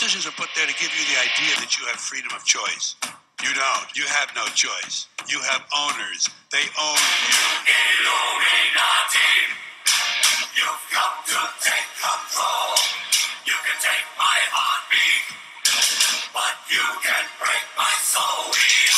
Televisions are put there to give you the idea that you have freedom of choice. You don't. You have no choice. You have owners. They own you. Illuminati, you've come to take control. You can take my heartbeat, but you can break my soul.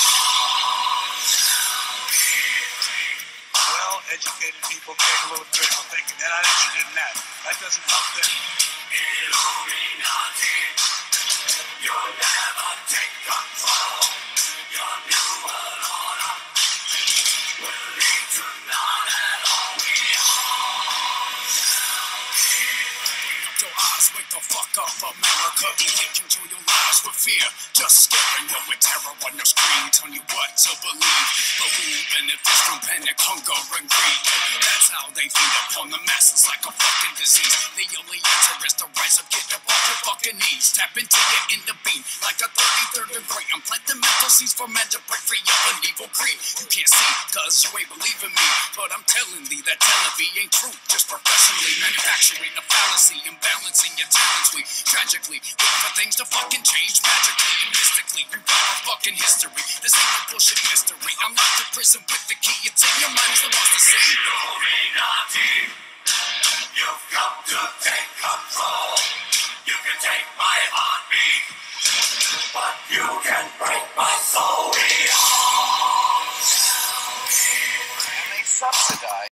Well-educated people take a little critical thinking. They're not interested in that. That doesn't help them. Illuminati, you'll never take control. Your new world order will lead to none at all. We all shall be. Open up your eyes, wake the fuck up, America. Elite control your lives with fear, just scaring you with terror on your screen, telling you what to believe. But who benefits from panic, hunger, and greed? That's how they feed upon the masses like a fucking disease. The only answer is to rise up, get up off your fucking knees. Tap into your inner being like a 33rd degree. I'm planting mental seeds for men to break free of an evil greed. You can't see, cause you ain't believing me, but I'm telling thee that television ain't true. Just professionally manufacturing a fallacy, imbalancing your talents. We tragically waiting for things to fucking change magically and mystically. Rewrite our fucking history. This ain't no bullshit mystery. I'm locked in prison with the key. It's in your mind, is the lost to see. Illuminati, you've come to take control. You can take my heartbeat, but you can break my soul. We all shall be free. And they subsidize